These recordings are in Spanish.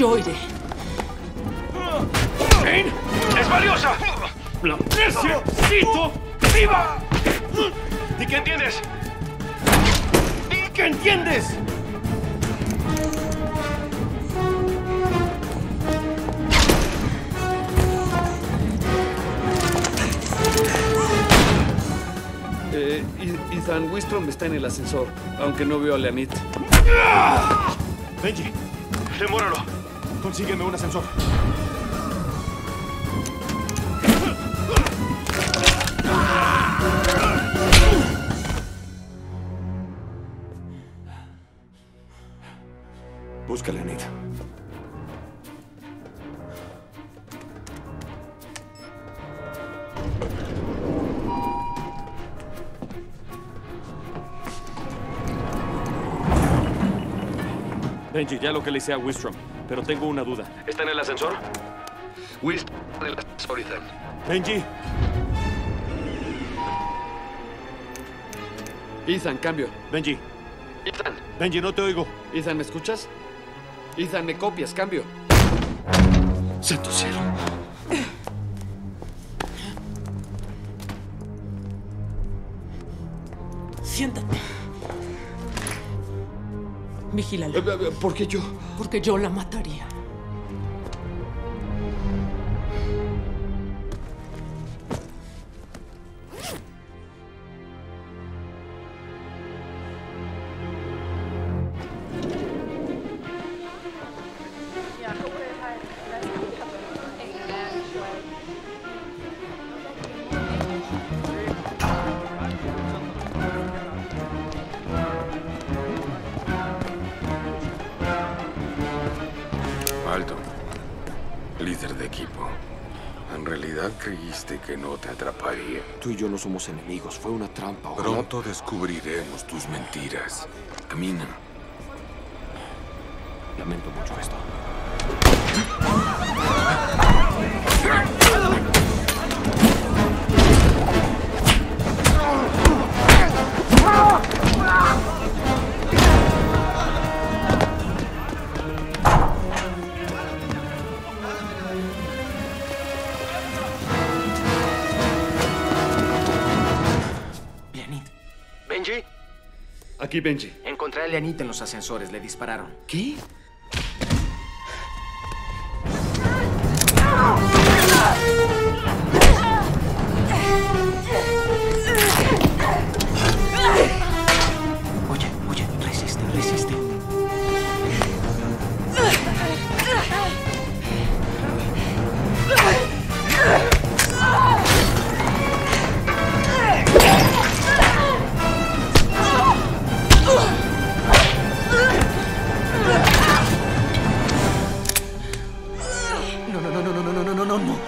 Yo iré. ¡Kane! ¡Es valiosa! ¡La necesito viva! ¿Y qué entiendes? ¿Y qué entiendes? Ethan, Wistrom está en el ascensor, aunque no veo a Leonid. Benji, demóralo. Consígueme un ascensor. Busca a Leonid. Benji, ya localicé a Wistrom, pero tengo una duda. ¿Está en el ascensor? Wistrom en el ascensor, Ethan. Benji. Ethan, cambio. Benji. Ethan. Benji, no te oigo. Ethan, ¿me escuchas? Ethan, me copias, cambio. ¡Santo cielo! Siéntate. Vigílala. ¿Por qué yo? Porque yo la mataría. Alto, líder de equipo. ¿En realidad creíste que no te atraparía? Tú y yo no somos enemigos. Fue una trampa. Ojalá... Pronto descubriremos tus mentiras. Camina. Lamento mucho esto. ¿Benji? Aquí, Benji. Encontré a Leonid en los ascensores. Le dispararon. ¿Qué? Oye, resiste. No.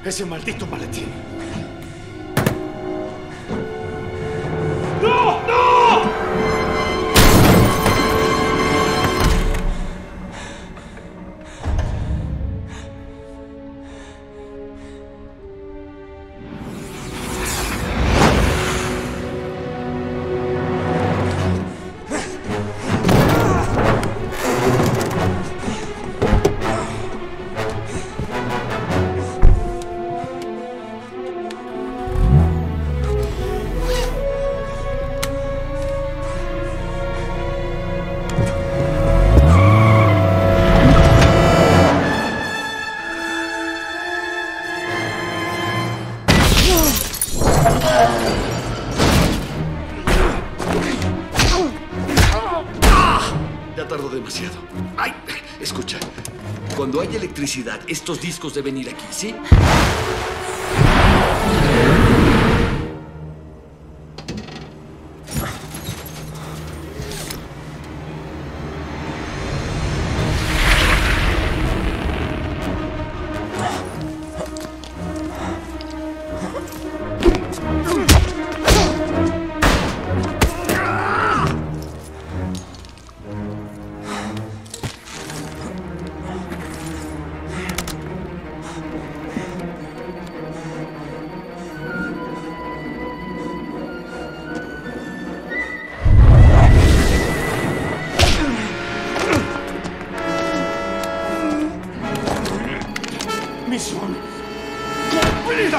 ¡Ese maldito maletín! Ya tardó demasiado. ¡Ay! Escucha. Cuando haya electricidad, estos discos deben ir aquí, ¿sí? ¡Misión cumplida!